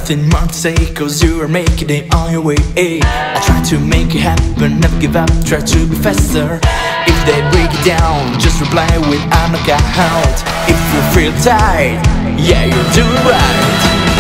nothing more to say, cause you are making it on your way. I'll try to make it happen, never give up, try to be faster. If they break it down, just reply with I'm a guy out. If you feel tired, yeah, you're doing right.